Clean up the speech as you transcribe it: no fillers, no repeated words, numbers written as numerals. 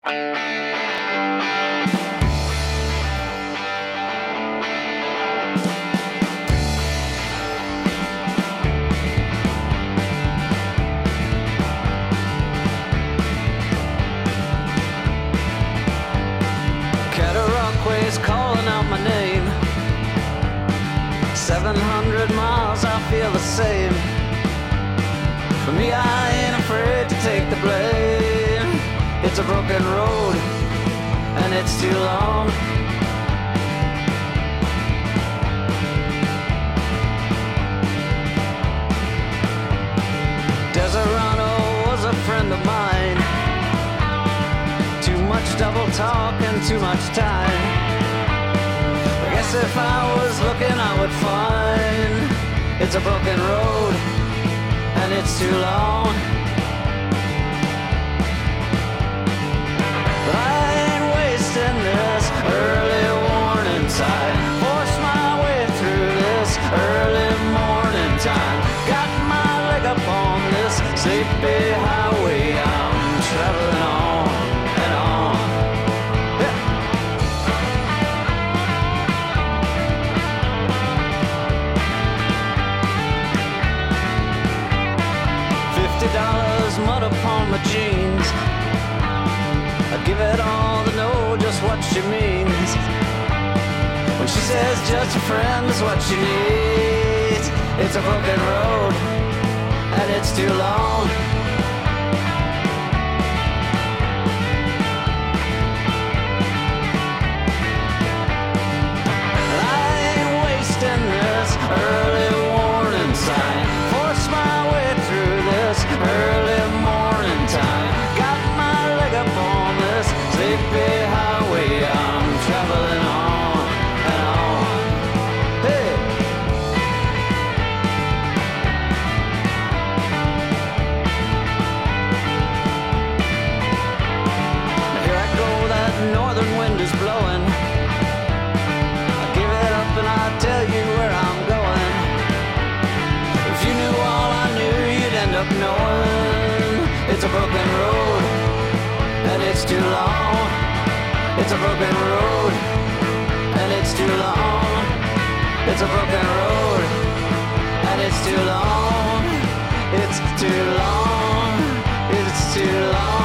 Cataractways calling out my name. 700 miles, I feel the same. For me, I ain't afraid to take the blame. It's a broken road, and it's too long. Deserano was a friend of mine. Too much double talk and too much time. I guess if I was looking, I would find it's a broken road, and it's too long. I ain't wasting this early warning time. Force my way through this early morning time. Got my leg up on this sleepy highway. I'm traveling on and on. Yeah. $50 mud upon my jeans. I give it all to know just what she means. When she says just a friend is what she needs. It's a broken road, and it's too long. I ain't wasting this early warning sign. Force my way through this early morning time. Got my leg up on this sleepy highway. I'm traveling on and on. Hey! Here I go, that northern wind is blowing. I give it up and I tell you where I'm going. If you knew all I knew, you'd end up knowing it's a broken road, and it's too long. It's a broken road, and it's too long. It's a broken road, and it's too long. It's too long. It's too long.